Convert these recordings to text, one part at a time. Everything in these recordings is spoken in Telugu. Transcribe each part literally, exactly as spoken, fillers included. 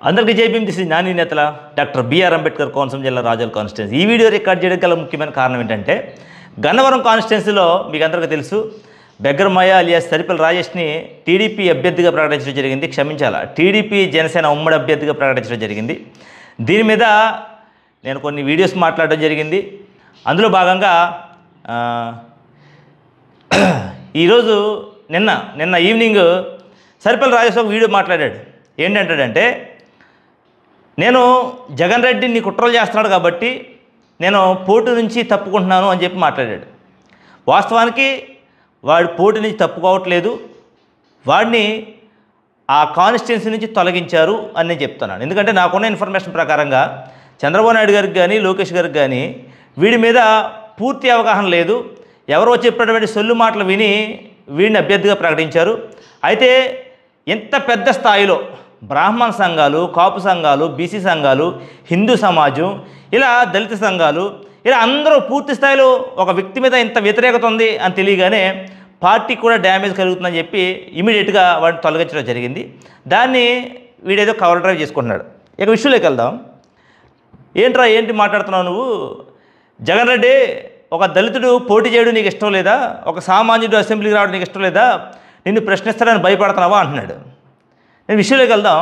అందరికీ జై భీమ్. దిస్ ఇస్ నాని నేతల డాక్టర్ బిఆర్ అంబేద్కర్ కోనసీమ జిల్లా రాజోల్ కాన్స్టిట్యున్సీ. ఈ వీడియో రికార్డ్ చేయడం గల ముఖ్యమైన కారణం ఏంటంటే, గన్నవరం కాన్స్టిట్యున్సీలో మీకు అందరికీ తెలుసు, బెగ్గరమయ్య అలియాస్ సరిపల్లి రాజేష్ని టీడీపీ అభ్యర్థిగా ప్రకటించడం జరిగింది. క్షమించాలా, టీడీపీ జనసేన ఉమ్మడి అభ్యర్థిగా ప్రకటించడం జరిగింది. దీని మీద నేను కొన్ని వీడియోస్ మాట్లాడడం జరిగింది. అందులో భాగంగా ఈరోజు నిన్న నిన్న ఈవినింగ్ సరిపల్లి రాజేష్ ఒక వీడియో మాట్లాడాడు. ఏంటంటాడంటే, నేను జగన్ రెడ్డి నీ కుట్రలు చేస్తున్నాడు కాబట్టి నేను పోటీ నుంచి తప్పుకుంటున్నాను అని చెప్పి మాట్లాడాడు. వాస్తవానికి వాడు పోటీ నుంచి తప్పుకోవట్లేదు, వాడిని ఆ కాన్స్టిట్యున్సీ నుంచి తొలగించారు అని నేను చెప్తున్నాను. ఎందుకంటే నాకున్న ఇన్ఫర్మేషన్ ప్రకారంగా చంద్రబాబు నాయుడు గారికి కానీ లోకేష్ గారికి కానీ వీడి మీద పూర్తి అవగాహన లేదు. ఎవరో చెప్పినటువంటి సొల్లు మాటలు విని వీడిని అభ్యర్థిగా ప్రకటించారు. అయితే ఇంత పెద్ద స్థాయిలో బ్రాహ్మణ సంఘాలు, కాపు సంఘాలు, బీసీ సంఘాలు, హిందూ సమాజం, ఇలా దళిత సంఘాలు, ఇలా అందరూ పూర్తి స్థాయిలో ఒక వ్యక్తి మీద ఇంత వ్యతిరేకత ఉంది అని తెలియగానే పార్టీకి కూడా డ్యామేజ్ కలుగుతుందని చెప్పి ఇమీడియట్గా వాడిని తొలగించడం జరిగింది. దాన్ని వీడేదో కవర్ డ్రైవ్ చేసుకుంటున్నాడు. ఇక విషయంలోకి వెళ్దాం. ఏంట్రా ఏంటి మాట్లాడుతున్నావు నువ్వు? జగన్ రెడ్డి ఒక దళితుడు పోటీ చేయడం నీకు ఇష్టం లేదా? ఒక సామాన్యుడు అసెంబ్లీకి రావడం నీకు ఇష్టం లేదా? నిన్ను ప్రశ్నిస్తాడని భయపడుతున్నావా అంటున్నాడు. నేను విషయంలోకి వెళ్దాం.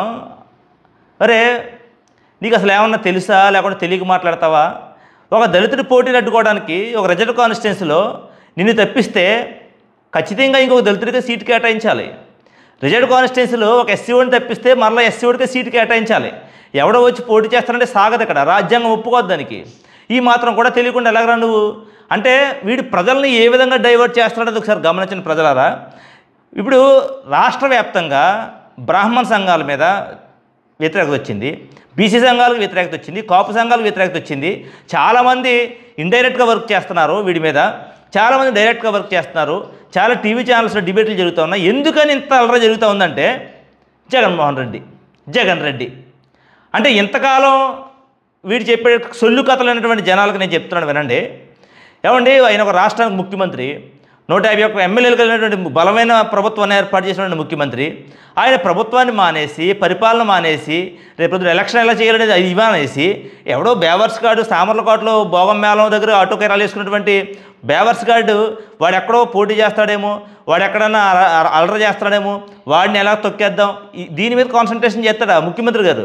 అరే, నీకు అసలు ఏమన్నా తెలుసా, లేకుంటే తెలియక మాట్లాడతావా? ఒక దళితుడు పోటీని అడ్డుకోవడానికి ఒక రిజర్వ్ కాన్స్టిట్యున్సీలో నిన్ను తప్పిస్తే ఖచ్చితంగా ఇంకొక దళితుడికి సీటు కేటాయించాలి. రిజర్వ్ కాన్స్టిట్యున్సీలో ఒక ఎస్సీ ఓడిని తప్పిస్తే మరలా ఎస్సీ ఓడికి సీటు కేటాయించాలి. ఎవడో వచ్చి పోటీ చేస్తానంటే సాగదు. ఇక్కడ రాజ్యాంగం ఒప్పుకోద్దు దానికి. ఈ మాత్రం కూడా తెలియకుండా ఎలాగరా నువ్వు? అంటే వీడు ప్రజల్ని ఏ విధంగా డైవర్ట్ చేస్తున్నాడో ఒకసారి గమనించిన ప్రజలారా. ఇప్పుడు రాష్ట్ర వ్యాప్తంగా బ్రాహ్మణ సంఘాల మీద వ్యతిరేకత వచ్చింది, బీసీ సంఘాలకు వ్యతిరేకత వచ్చింది, కాపు సంఘాలకు వ్యతిరేకత వచ్చింది. చాలామంది ఇండైరెక్ట్గా వర్క్ చేస్తున్నారు వీడి మీద, చాలామంది డైరెక్ట్గా వర్క్ చేస్తున్నారు. చాలా టీవీ ఛానల్స్లో డిబేట్లు జరుగుతూ ఉన్నాయి. ఎందుకని ఇంత అలరా జరుగుతూ ఉందంటే, జగన్మోహన్ రెడ్డి జగన్ రెడ్డి అంటే ఇంతకాలం వీడు చెప్పే సొల్లు కథలు అనేటువంటి జనాలకు నేను చెప్తున్నాను వినండి. ఏమండి, ఆయన ఒక రాష్ట్రానికి ముఖ్యమంత్రి, నూట యాభై ఒక్క ఎమ్మెల్యేలు కలిగినటువంటి బలమైన ప్రభుత్వాన్ని ఏర్పాటు చేసినటువంటి ముఖ్యమంత్రి. ఆయన ప్రభుత్వాన్ని మానేసి, పరిపాలన మానేసి, రేపు ఎలక్షన్ ఎలా చేయాలనేది అది ఇవ్వనేసి, ఎవడో బేవర్స్ గార్డు సామర్లకోటలో భోగం మేళం దగ్గర ఆటో కెరాలు వేసుకున్నటువంటి బేవర్స్ గార్డు వాడు ఎక్కడో పోటీ చేస్తాడేమో, వాడు ఎక్కడన్నా అలర చేస్తాడేమో, వాడిని ఎలా తొక్కేద్దాం, దీని మీద కాన్సన్ట్రేషన్ చేస్తాడా ముఖ్యమంత్రి గారు?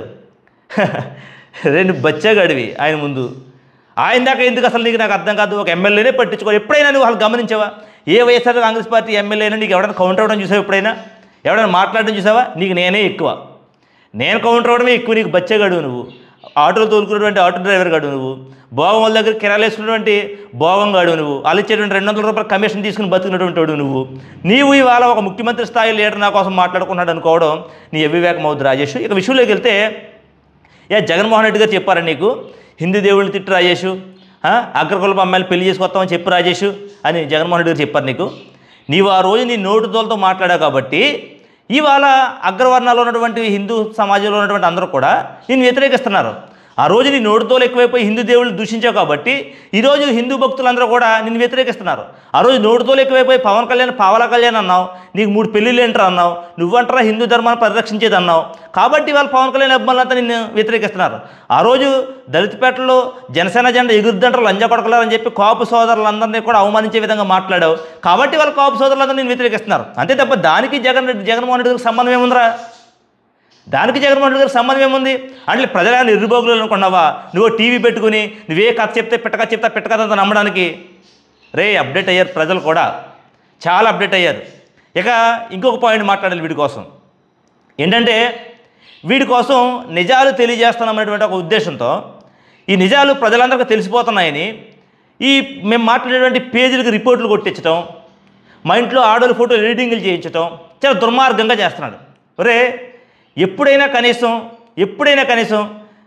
రెండు బచ్చాగాడివి ఆయన ముందు. ఆయన దాకా ఎందుకు అసలు నీకు నాకు అర్థం కాదు. ఒక ఎమ్మెల్యేనే పట్టించుకో. ఎప్పుడైనా నువ్వు అసలు గమనించావా? ఏ వైఎస్ఆర్ కాంగ్రెస్ పార్టీ ఎమ్మెల్యేనా నీకు ఎవడైనా కౌంటర్ అవ్వడం చూసావా? ఎప్పుడైనా ఎవడైనా మాట్లాడడం చూసావా? నీకు నేనే ఎక్కువ, నేను కౌంటర్ అవ్వడమే ఎక్కువ. నీకు బచ్చాగాడు నువ్వు, ఆటోలు తోలుకున్నటువంటి ఆటో డ్రైవర్ గాడు నువ్వు, భోగం వాళ్ళ దగ్గర కిరాలు వేసుకున్నటువంటి భోగం గాడు నువ్వు, వాళ్ళు ఇచ్చేటువంటి రెండు వందల రూపాయలు కమిషన్ తీసుకుని బతుకున్నటువంటి వాడు నువ్వు. నీవు ఇవాళ ఒక ముఖ్యమంత్రి స్థాయి లీడర్ నా కోసం మాట్లాడుకున్నాడు అనుకోవడం నీ అవివేకం అవుతుంది రాజేష్. ఇక విషయంలోకి వెళ్తే, ఏ జగన్మోహన్ రెడ్డి గారు చెప్పారా నీకు హిందూ దేవుళ్ళని తిట్టు రాజేషు, అగ్రకులపు అమ్మాయిలు పెళ్లి చేసుకొస్తామని చెప్పు రాజేషు అని జగన్మోహన్ రెడ్డి గారు చెప్పారు నీకు? నీవు ఆ రోజు నీ నోటు తోలతో మాట్లాడావు కాబట్టి ఇవాళ అగ్రవర్ణాల్లో ఉన్నటువంటి హిందూ సమాజంలో ఉన్నటువంటి అందరూ కూడా నేను వ్యతిరేకిస్తున్నారు. ఆ రోజు నీ నోటుతోలు ఎక్కువైపోయి హిందూ దేవుళ్ళు దూషించావు కాబట్టి ఈరోజు హిందూ భక్తులందరూ కూడా నిన్ను వ్యతిరేకిస్తున్నారు. ఆ రోజు నోటుతోలు ఎక్కువైపోయి పవన్ కళ్యాణ్ పావలా కళ్యాణ్ అన్నావు, నీకు మూడు పెళ్ళిళ్ళు ఏంటారు అన్నావు, నువ్వంటారా హిందూ ధర్మాన్ని పరిరక్షించేది అన్నావు. కాబట్టి వాళ్ళు పవన్ కళ్యాణ్ అభిమానులంతా నిన్ను వ్యతిరేకిస్తున్నారు. ఆ రోజు దళితపేటలో జనసేన జెండా ఎగురుద్దంటారు లంజా కొడకలేరని చెప్పి కాపు సోదరులందరినీ కూడా అవమానించే విధంగా మాట్లాడావు. కాబట్టి వాళ్ళు కాపు సోదరులందరూ నేను వ్యతిరేకిస్తున్నారు. అంతే తప్ప దానికి జగన్ రెడ్డి జగన్మోహన్ రెడ్డి గారికి సంబంధం ఏముందిరా? దానికి జగన్మోహన్ రెడ్డి గారికి సంబంధం ఏముంది? అంటే ప్రజలను నిర్భోగులు అనుకున్నావా? నువ్వు టీవీ పెట్టుకుని నువ్వే కథ చెప్తే పెట్టక చెప్తా పెట్టకథ నమ్మడానికి? రే, అప్డేట్ అయ్యారు ప్రజలు కూడా, చాలా అప్డేట్ అయ్యారు. ఇక ఇంకొక పాయింట్ మాట్లాడాలి వీడి కోసం. ఏంటంటే, వీడి కోసం నిజాలు తెలియజేస్తున్నామనేటువంటి ఒక ఉద్దేశంతో ఈ నిజాలు ప్రజలందరికీ తెలిసిపోతున్నాయని ఈ మేము మాట్లాడేటువంటి పేజీలకు రిపోర్ట్లు కొట్టించడం, మా ఇంట్లో ఆడోళ్ళ ఫోటోలు ఎడిటింగ్లు చేయించడం చాలా దుర్మార్గంగా చేస్తున్నాడు. ఒరే, ఎప్పుడైనా కనీసం ఎప్పుడైనా కనీసం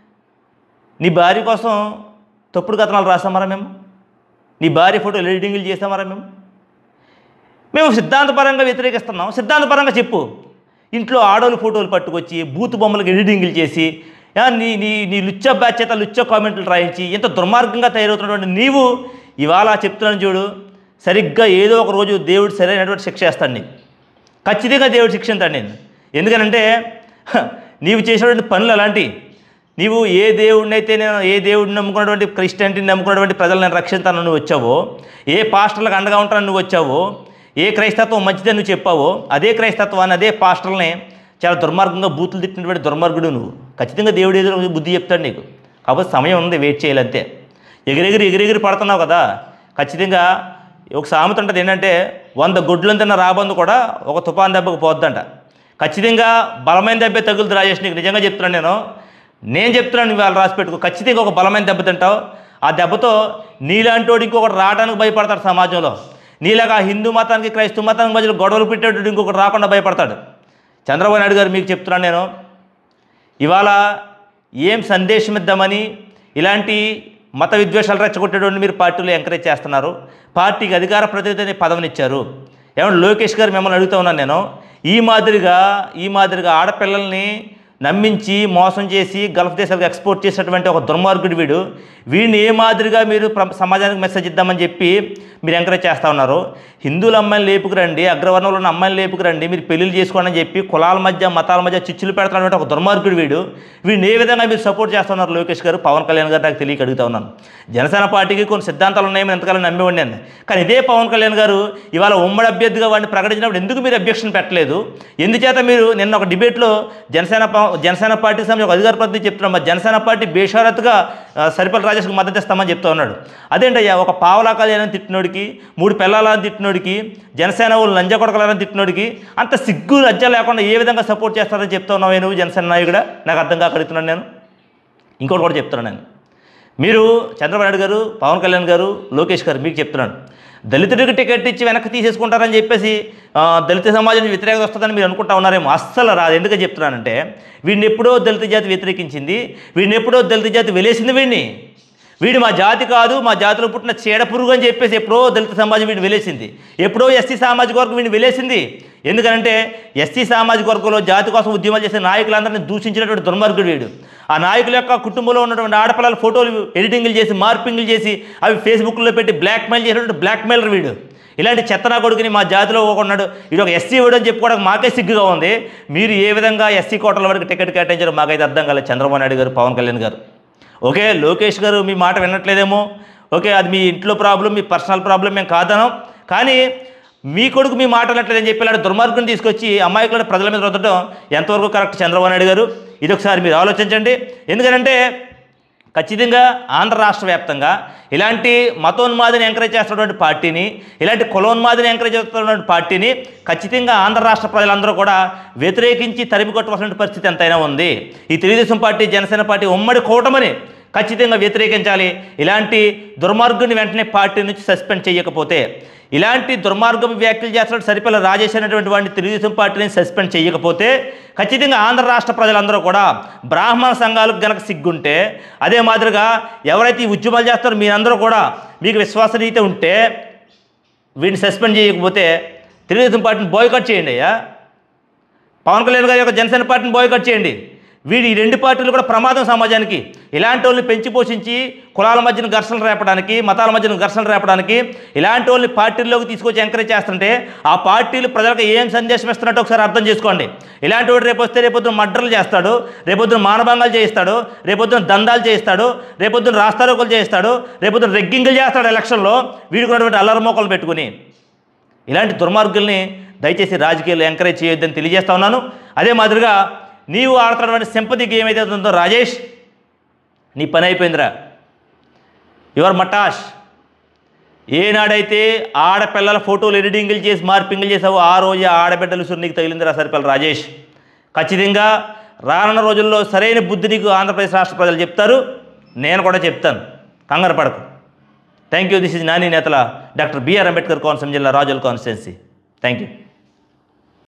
నీ భార్య కోసం తప్పుడు కథనాలు రాసామరా మేము? నీ భార్య ఫోటోలు ఎడిటింగ్లు చేసామరా మేము? మేము సిద్ధాంతపరంగా వ్యతిరేకిస్తున్నాం. సిద్ధాంతపరంగా చెప్పు. ఇంట్లో ఆడోళ్ళ ఫోటోలు పట్టుకొచ్చి బూత్ బొమ్మలకు ఎడిటింగ్లు చేసి నీ నీ నీ లుచ్చ బ్యాచ్ చేత లుచ్చ కామెంట్లు రాయించి ఎంత దుర్మార్గంగా తయారవుతున్నటువంటి నీవు ఇవాళ చెప్తున్నాను చూడు, సరిగ్గా ఏదో ఒక రోజు దేవుడు సరైనటువంటి శిక్ష వేస్తాడు నీకు. ఖచ్చితంగా దేవుడు శిక్షిస్తాడు నేను. ఎందుకనంటే నీవు చేసినటువంటి పనులు అలాంటి. నీవు ఏ దేవుడిని అయితే నేను ఏ దేవుడిని నమ్ముకున్నటువంటి క్రిస్టియానిటీని నమ్ముకున్నటువంటి ప్రజలు నేను రక్షిస్తాను నువ్వు వచ్చావో, ఏ పాస్టర్లకు అండగా ఉంటానని నువ్వు వచ్చావో, ఏ క్రైస్తత్వం మంచిదని నువ్వు చెప్పావో, అదే క్రైస్తత్వాన్ని అదే పాస్టర్ని చాలా దుర్మార్గంగా బూతులు తిట్టినటువంటి దుర్మార్గుడు నువ్వు. ఖచ్చితంగా దేవుడు ఏదో బుద్ధి చెప్తాడు నీకు. కాకపోతే సమయం ఉంది, వెయిట్ చేయాలంతే. ఎగిరెగిరి ఎగిరెగిరి పడుతున్నావు కదా, ఖచ్చితంగా ఒక సామెత ఉంటుంది ఏంటంటే, వంద గుడ్లను తిన్న రాబందు కూడా ఒక తుఫాన్ దెబ్బకు పోద్దంట. ఖచ్చితంగా బలమైన దెబ్బే తగులుతు రాజేష్, నీకు నిజంగా చెప్తున్నాను. నేను నేను చెప్తున్నాను, వాళ్ళు రాసి పెట్టుకో. ఖచ్చితంగా ఒక బలమైన దెబ్బ తింటావు. ఆ దెబ్బతో నీలాంటి ఇంకొకటి రావడానికి భయపడతాడు సమాజంలో. నీలాగా హిందూ మతానికి క్రైస్తవ మతానికి మధ్యలో గొడవలు పెట్టేటట్టు ఇంకొకటి రాకుండా భయపడతాడు. చంద్రబాబు నాయుడు గారు మీకు చెప్తున్నాను నేను, ఇవాళ ఏం సందేశం ఇద్దామని ఇలాంటి మత విద్వేషాలు రెచ్చగొట్టేటువంటి మీరు పార్టీలో ఎంకరేజ్ చేస్తున్నారు. పార్టీకి అధికార ప్రతినిధి అనే పదవినిచ్చారు. ఏమన్నా లోకేష్ గారు మిమ్మల్ని అడుగుతూ ఉన్నాను నేను, ఈ మాదిరిగా ఈ మాదిరిగా ఆడపిల్లల్ని నమ్మించి మోసం చేసి గల్ఫ్ దేశాలకు ఎక్స్పోర్ట్ చేసినటువంటి ఒక దుర్మార్గుడు వీడు, వీడిని ఏ మాదిరిగా మీరు సమాజానికి మెసేజ్ ఇద్దామని చెప్పి మీరు ఎంకరేజ్ చేస్తూ ఉన్నారు. హిందువుల అమ్మాయిని లేపుకురండి, అగ్రవర్ణంలో ఉన్న అమ్మాయిని లేపుకురండి, మీరు పెళ్లిళ్ళు చేసుకోండి అని చెప్పి కులాల మధ్య మతాల మధ్య చిచ్చులు పెడుతున్నటువంటి ఒక దుర్మార్గుడు వీడు, వీడిని ఏ విధంగా మీరు సపోర్ట్ చేస్తున్నారు లోకేష్ గారు, పవన్ కళ్యాణ్ గారు? నాకు తెలియక అడుగుతా ఉన్నాను. జనసేన పార్టీకి కొన్ని సిద్ధాంతాలు ఉన్నాయని ఎంతకాలం నమ్మేవాడిని నేను. కానీ ఇదే పవన్ కళ్యాణ్ గారు ఇవాళ ఉమ్మడి అభ్యర్థిగా వాడిని ప్రకటించినప్పుడు ఎందుకు మీరు అబ్జెక్షన్ పెట్టలేదు? ఎందుచేత మీరు నిన్న ఒక డిబేట్లో జనసేన జనసేన పార్టీ సమయం ఒక అధికార ప్రతినిధి చెప్తున్నాం, మరి జనసేన పార్టీ బేషరత్గా సరిపల్లి రాజేష్కి మద్దతు ఇస్తామని చెప్తా ఉన్నాడు. అదేంటయ్యా, ఒక పావలా కళ్యాణ్ తిట్టినోడికి, మూడు పిల్లలని తిట్టినోడికి, జనసేన వాళ్ళు లంజ కొడకలని తిట్టినోడికి అంత సిగ్గు లజ్జ లేకుండా ఏ విధంగా సపోర్ట్ చేస్తారని చెప్తా ఉన్నావు నువ్వు జనసేన నాయకుడా? నాకు అర్థం కాక అడుగుతున్నాను నేను. ఇంకోటి కూడా చెప్తున్నాను నేను, మీరు చంద్రబాబు నాయుడు గారు, పవన్ కళ్యాణ్ గారు, లోకేష్ గారు మీకు చెప్తున్నాను, దళితుడికి టికెట్ ఇచ్చి వెనక్కి తీసేసుకుంటారని చెప్పేసి దళిత సమాజం వ్యతిరేకత వస్తుందని మీరు అనుకుంటా ఉన్నారేమో. అస్సలు రాదు. ఎందుకని చెప్తున్నానంటే, వీడిని ఎప్పుడో దళిత జాతి వ్యతిరేకించింది, వీడిని ఎప్పుడో దళిత జాతి వెలేసింది. వీడిని వీడు మా జాతి కాదు, మా జాతిలో పుట్టిన చీడ పురుగు అని చెప్పేసి ఎప్పుడో దళిత సమాజం వీడిని వెలేసింది. ఎప్పుడో ఎస్సీ సామాజిక వర్గం వీడిని వెలేసింది. ఎందుకంటే ఎస్సీ సామాజిక వర్గంలో జాతి కోసం ఉద్యమాలు చేసే నాయకులందరినీ దూషించినటువంటి దుర్మార్గుడు వీడు. ఆ నాయకుల యొక్క కుటుంబంలో ఉన్నటువంటి ఆడపిల్లల ఫోటోలు ఎడిటింగ్లు చేసి మార్పింగ్లు చేసి అవి ఫేస్బుక్లో పెట్టి బ్లాక్మెయిల్ చేసినటువంటి బ్లాక్మెయిలర్ వీడు. ఇలాంటి చెత్తనా కొడుకుని మా జాతిలో ఉన్నాడు, ఇది ఒక ఎస్సీ వీడు అని చెప్పుకోవడానికి మాకే సిగ్గుగా ఉంది. మీరు ఏ విధంగా ఎస్సీ కోటల వరకు టికెట్ కేటాయించారో మాకైతే అర్థం కాలేదు. చంద్రబాబు నాయుడు గారు, పవన్ కళ్యాణ్ గారు. ఓకే, లోకేష్ గారు మీ మాట వినట్లేదేమో, ఓకే, అది మీ ఇంట్లో ప్రాబ్లం, మీ పర్సనల్ ప్రాబ్లం, మేము కాదనం. కానీ మీ కొడుకు మీ మాట వినట్లేదని చెప్పి ఇలాంటి దుర్మార్గుని తీసుకొచ్చి అమాయకులను ప్రజల మీద రుద్దడం ఎంతవరకు కరెక్ట్ చంద్రబాబు నాయుడు గారు? ఇది ఒకసారి మీరు ఆలోచించండి. ఎందుకంటే ఖచ్చితంగా ఆంధ్ర రాష్ట్ర వ్యాప్తంగా ఇలాంటి మతోన్మాదిని ఎంకరేజ్ చేస్తున్నటువంటి పార్టీని, ఇలాంటి కులోన్మాదిని ఎంకరేజ్ చేస్తున్నటువంటి పార్టీని ఖచ్చితంగా ఆంధ్ర రాష్ట్ర ప్రజలందరూ కూడా వ్యతిరేకించి తరిమి కొట్టవలసిన పరిస్థితి ఎంతైనా ఉంది. ఈ తెలుగుదేశం పార్టీ, జనసేన పార్టీ ఉమ్మడి కూటమిని ఖచ్చితంగా వ్యతిరేకించాలి. ఇలాంటి దుర్మార్గుని వెంటనే పార్టీ నుంచి సస్పెండ్ చేయకపోతే, ఇలాంటి దుర్మార్గం వ్యాఖ్యలు చేస్తున్న సరిపల్లి రాజేష్ అనేటువంటి వాడిని తెలుగుదేశం పార్టీని సస్పెండ్ చేయకపోతే ఖచ్చితంగా ఆంధ్ర రాష్ట్ర ప్రజలందరూ కూడా, బ్రాహ్మణ సంఘాలకు గనక సిగ్గుంటే, అదే మాదిరిగా ఎవరైతే ఈ ఉద్యమాలు చేస్తారో మీరందరూ కూడా మీకు విశ్వాసనీయత ఉంటే వీడిని సస్పెండ్ చేయకపోతే తెలుగుదేశం పార్టీని బాయ్కాట్ చేయండి అయ్యా. పవన్ కళ్యాణ్ గారి యొక్క జనసేన పార్టీని బాయ్కాట్ చేయండి. వీడి ఈ రెండు పార్టీలు కూడా ప్రమాదం సమాజానికి. ఇలాంటి వాళ్ళని పెంచి పోషించి కులాల మధ్యన ఘర్షణలు రేపడానికి, మతాల మధ్యన ఘర్షణలు రేపడానికి ఇలాంటి వాళ్ళని పార్టీల్లోకి తీసుకొచ్చి ఎంకరేజ్ చేస్తుంటే ఆ పార్టీలు ప్రజలకు ఏం సందేశం ఇస్తున్నట్టు ఒకసారి అర్థం చేసుకోండి. ఇలాంటి వాడు రేపు వస్తే రేపొద్దున మర్డర్లు చేస్తాడు, రేపొద్దున మానభంగాలు చేయిస్తాడు, రేపొద్దున దందాలు చేయిస్తాడు, రేపొద్దున రాస్తారోకలు చేయిస్తాడు, రేపొద్దున రెగ్గింగులు చేస్తాడు ఎలక్షన్లో వీడుకున్నటువంటి అల్లరిమోకలు పెట్టుకుని. ఇలాంటి దుర్మార్గుల్ని దయచేసి రాజకీయాలు ఎంకరేజ్ చేయొద్దని తెలియజేస్తా ఉన్నాను. అదే మాదిరిగా నీవు ఆడుతున్నటువంటి సింపతి గేమ్ ఏదైతే ఉందో రాజేష్, నీ పని అయిపోయిందిరా. యువర్ మటాష్. ఏనాడైతే ఆడపిల్లల ఫోటోలు ఎడిటింగ్లు చేసి మార్పింగ్లు చేసావు ఆ రోజే ఆడబిడ్డలు సురు నీకు తగిలిందిరా సరిపల్లి రాజేష్. ఖచ్చితంగా రానున్న రోజుల్లో సరైన బుద్ధి నీకు ఆంధ్రప్రదేశ్ రాష్ట్ర ప్రజలు చెప్తారు, నేను కూడా చెప్తాను. కంగారు పడకు. Thank you. This is Nani నేతల డాక్టర్ బిఆర్ అంబేద్కర్ కోనసీమ జిల్లా రాజోల్ కాన్స్టిట్యున్సీ. Thank you.